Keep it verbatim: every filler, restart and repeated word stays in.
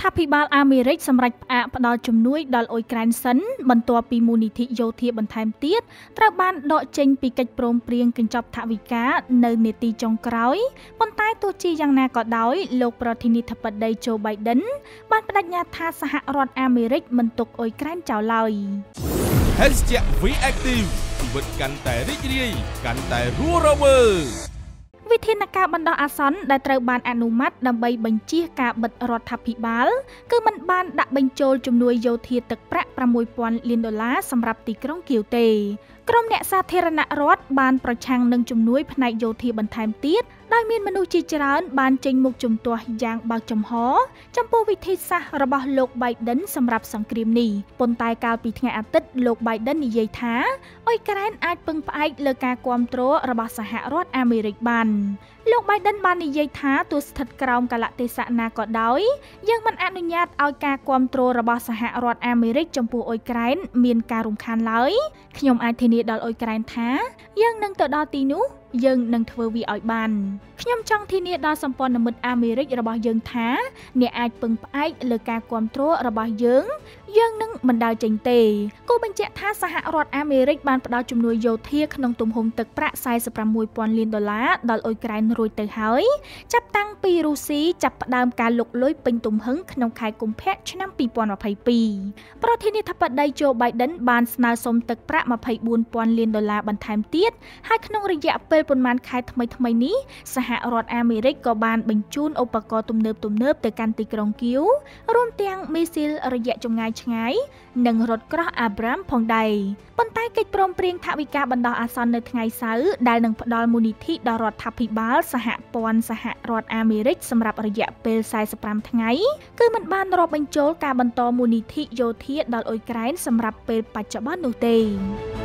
រដ្ឋាភិបាលអាមេរិកសម្រេចផ្អាកផ្ដល់ជំនួយដល់អ៊ុយក្រែនសិនបន្ទាប់ពីមូលនិធិយោធាបន្ថែមទៀតត្រូវបានដកចេញពីកិច្ចព្រមព្រៀងកញ្ចប់ថវិកានៅនាទីចុងក្រោយប៉ុន្តែទោះជាយ៉ាងណាក៏ដោយលោកប្រធានាធិបតី Joe Biden បានបដិញ្ញាថាសហរដ្ឋអាមេរិកមិនទុកអ៊ុយក្រែនចោលឡើយ Hashtag V Active ជីវិតកាន់តែរីករាយកាន់តែរស់រវើកវិធានការបណ្ដោះអាសន្នដែលត្រូវបានអនុម័តដើម្បីបញ្ជៀសការបិទរដ្ឋាភិបាលគឺមិនបានដាក់បញ្ចូលជំនួយយោធាទឹកប្រាក់ ប្រាំមួយពាន់លានដុល្លារសម្រាប់ទីក្រុងគៀវទេក្រុមអ្នកសាធារណរដ្ឋបានប្រឆាំងនឹងជំនួយផ្នែកយោធាបន្ថែមទៀតដោយមានមនុស្សជាច្រើនបានចេញមុខជំទាស់យ៉ាងបើកចំហចំពោះវិធីសាស្ត្ររបស់លោក Biden សម្រាប់សង្គ្រាមនេះប៉ុន្តែកាលពីថ្ងៃអាទិត្យលោក Biden និយាយថាអ៊ុយក្រែនអាចពឹងផ្អែកលើការគាំទ្ររបស់សហរដ្ឋអាមេរិកបានលោក Biden បាននិយាយថាទោះស្ថិតក្រោមកាលៈទេសៈណាក៏ដោយយើងមិនអនុញ្ញាតឲ្យការគាំទ្ររបស់សហរដ្ឋអាមេរិកចំពោះអ៊ុយក្រែនមានការរំខានឡើយខ្ញុំអាចធានាដល់អ៊ុយក្រែនថាយើងនឹងទៅដល់ទីនោះយើងនឹងធ្វើវាឲ្យបានខ្ញុំចង់ធានាដល់សម្ព័ន្ធមិត្តអាមេរិករបស់យើងថាអ្នកអាចពឹងផ្អែកលើការគាំទ្ររបស់យើងយើងនឹងមិនដើរចេញទេគូបញ្ជាក់ថាសហរដ្ឋអាមេរិកបានផ្ដល់ជំនួយយោធាក្នុងទំហំទឹកប្រាក់ สี่สิบหกពាន់លានដុល្លារដល់អ៊ុយក្រែនរួចទៅហើយចាប់តាំងពីរុស្ស៊ីចាប់ផ្ដើមការលុកលុយពេញទំហឹងក្នុងខែកុម្ភៈឆ្នាំពីរពាន់ម្ភៃពីរប្រធានាធិបតី Joe Biden បានស្នើសុំទឹកប្រាក់ ยี่สิบสี่ពាន់លានដុល្លារបន្ថែមទៀតហើយក្នុងរយៈពេលប៉ុន្មានខែថ្មីៗនេះសហរដ្ឋអាមេរិកក៏បានបញ្ជូនឧបករណ៍ទំនើបៗទៅកាន់ទីក្រុងគៀវរួមទាំងមីស៊ីលរយៈចម្ងាយឆ្ងាយនិងរថក្រោះ Abrams ផងដែរប៉ុន្តែកិច្ចព្រមព្រៀងថវិកាបណ្ដោះអាសន្ននៅថ្ងៃសៅរ៍ដែលនឹងផ្ដល់មូលនិធិដល់រដ្ឋាភិបាលសហព័ន្ធសហរដ្ឋអាមេរិកសម្រាប់រយៈពេល สี่สิบห้าថ្ងៃគឺមិនបានរាប់បញ្ចូលការបន្តមូលនិធិយោធាដល់អ៊ុយក្រែនសម្រាប់ពេលបច្ចុប្បន្ននោះទេ